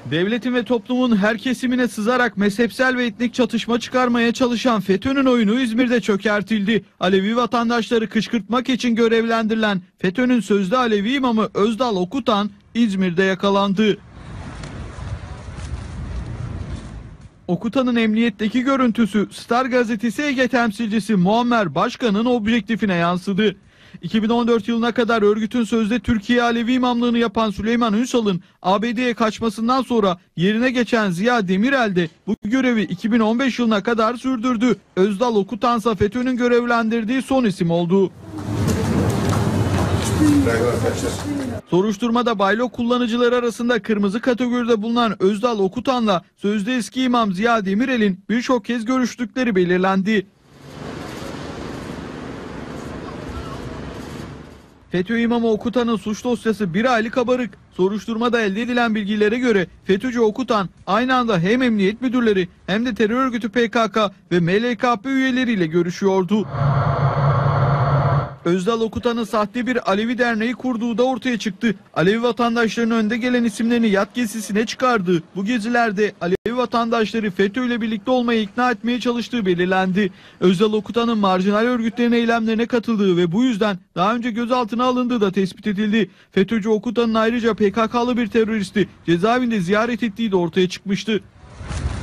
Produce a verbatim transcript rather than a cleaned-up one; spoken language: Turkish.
Devletin ve toplumun her kesimine sızarak mezhepsel ve etnik çatışma çıkarmaya çalışan FETÖ'nün oyunu İzmir'de çökertildi. Alevi vatandaşları kışkırtmak için görevlendirilen FETÖ'nün sözde Alevi imamı Özdal Okutan İzmir'de yakalandı. Okutan'ın emniyetteki görüntüsü Star gazetesi Ege temsilcisi Muammer Başkan'ın objektifine yansıdı. iki bin on dört yılına kadar örgütün sözde Türkiye Alevi imamlığını yapan Süleyman Ünsal'ın A B D'ye kaçmasından sonra yerine geçen Ziya Demirel de bu görevi iki bin on beş yılına kadar sürdürdü. Özdal Okutansa FETÖ'nün görevlendirdiği son isim oldu. Soruşturmada baylok kullanıcıları arasında kırmızı kategoride bulunan Özdal Okutan'la sözde eski imam Ziya Demirel'in birçok kez görüştükleri belirlendi. FETÖ imamı Okutan'ın suç dosyası bir aylık kabarık. Soruşturmada elde edilen bilgilere göre FETÖ'cü Okutan aynı anda hem emniyet müdürleri hem de terör örgütü P K K ve M L K P üyeleriyle görüşüyordu. Özdal Okutan'ın sahte bir Alevi derneği kurduğu da ortaya çıktı. Alevi vatandaşlarının önde gelen isimlerini yat gezisine çıkardı. Bu gezilerde Alevi vatandaşları FETÖ ile birlikte olmaya ikna etmeye çalıştığı belirlendi. Özdal Okutan'ın marjinal örgütlerin eylemlerine katıldığı ve bu yüzden daha önce gözaltına alındığı da tespit edildi. FETÖ'cü Okutan'ın ayrıca P K K'lı bir teröristi cezaevinde ziyaret ettiği de ortaya çıkmıştı.